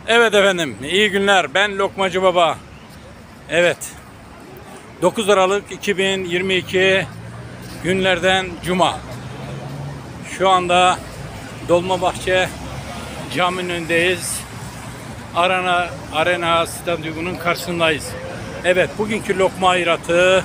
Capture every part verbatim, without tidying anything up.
Evet efendim, iyi günler. Ben Lokmacı Baba. Evet, dokuz Aralık iki bin yirmi iki günlerden Cuma. Şu anda Dolmabahçe Camii'nin önündeyiz. Arena, Arena Stadyumu'nun karşısındayız. Evet, bugünkü lokma hayratı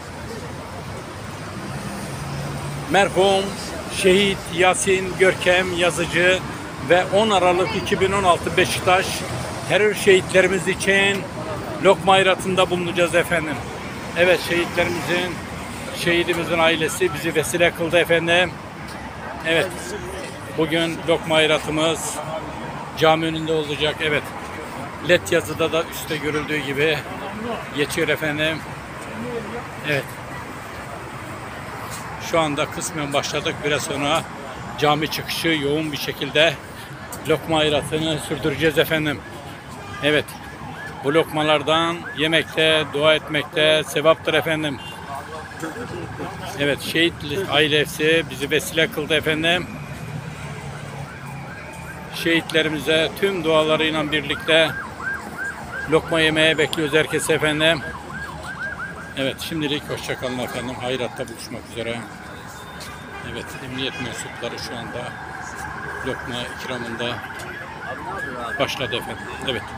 merhum Şehit Yasin Görkem Yazıcı ve on Aralık iki bin on altı Beşiktaş terör şehitlerimiz için lokma hayratında bulunacağız efendim. Evet, şehitlerimizin, şehidimizin ailesi bizi vesile kıldı efendim. Evet, bugün lokma hayratımız cami önünde olacak. Evet, led yazıda da üstte görüldüğü gibi geçiyor efendim. Evet. Şu anda kısmen başladık. Biraz sonra cami çıkışı yoğun bir şekilde lokma hayratını sürdüreceğiz efendim. Evet. Bu lokmalardan yemekte, dua etmekte sevaptır efendim. Evet, şehit ailesi bizi vesile kıldı efendim. Şehitlerimize tüm dualarıyla birlikte lokma yemeye bekliyoruz herkese efendim. Evet, şimdilik hoşça kalın efendim. Hayratta buluşmak üzere. Evet, emniyet mensupları şu anda lokma ikramında başladı efendim. Evet.